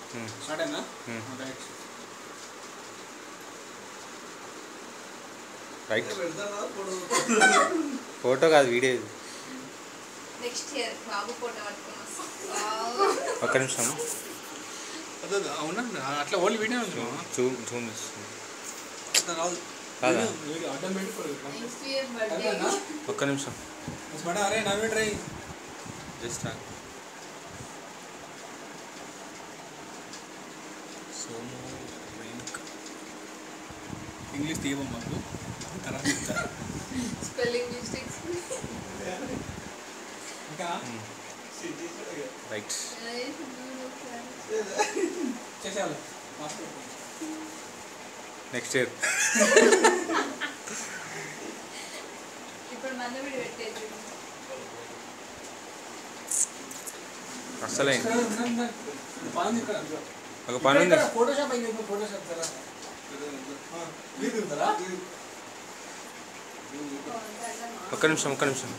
Start అయినా right photo కాదు video ఇది. నెక్స్ట్ ఇయర్ బాబు ఫోటో పట్టుకొని వస్తాం. ఒక్క నిమిషం అవునా అట్లా ఓన్లీ వీడియో జూమ్ జూమ్ ఇస్తుంది రాదు కాదా అడ్డం పెట్టుకోరు నెక్స్ట్ ఇయర్ బర్త్డే ఒక్క నిమిషం బడా అరే నవ్వే ట్రై జస్ట్ సోము వెంక్ ఇంగ్లీష్ తీయమా మాకు తర్వాత స్పెల్లింగ్ మిస్టేక్స్ ఇంకా రైట్ చేసేయాలి నెక్స్ట్ ఇయర్ ఇప్పుడు మన వీడియో పెట్టేది అసలే ఒక పని పని ఉంది ఫోటోషాప్ అయింది ఫోటోషాప్ కదా ఒక్క నిమిషం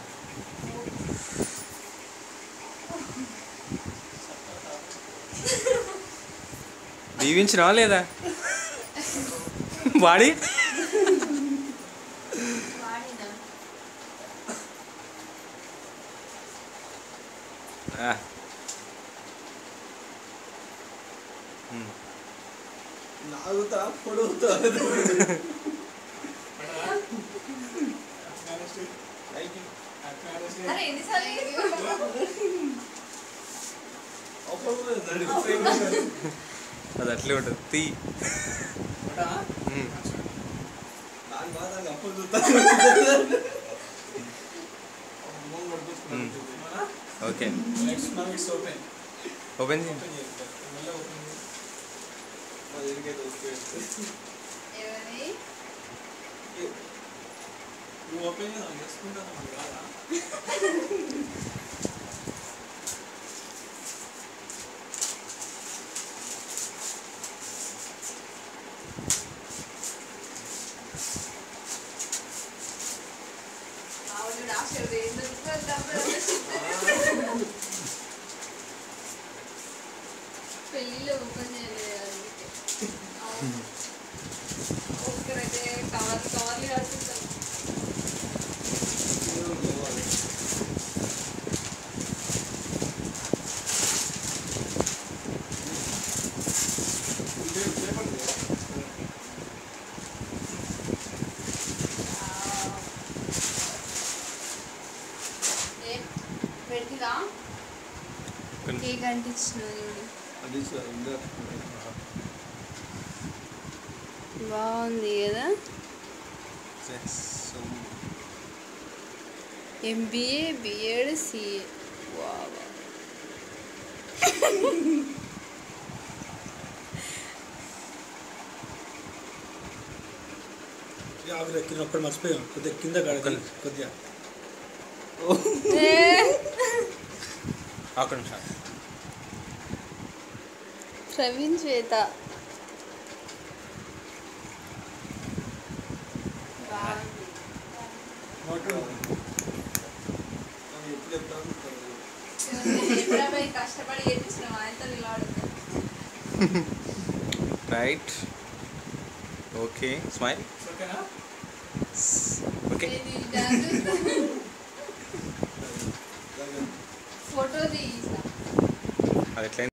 దీవించినా లేదా వాడి నాగుతా పొడుగుతా అరే ఎన్నిసార్లు అది అట్లే ఉంటుంది తీ ఓకే ఓపెన్ చేయండి ఎవరి ఓపెన్ చేసుకుంటాను ఆవిడ ఆశలు పెళ్ళిలో ఓపెన్ చేయలేదు ఒక్కరైతే కవర్లు కడుతుంటారు. పెట్టిగా కేక్ అంటించిన బాగుంది కదా ఎంబీఏ బిఎడ్ సిఏ ఒక్కడు మర్చిపోయాం కొద్దిగా కింద కొద్దిగా ఒక్క నిమిషం ప్రవీణ్ శ్వేత కష్టపడి చేయించిన ఆయనతో నిలబడు right okay smile okay photo తీసా అది ఎట్లా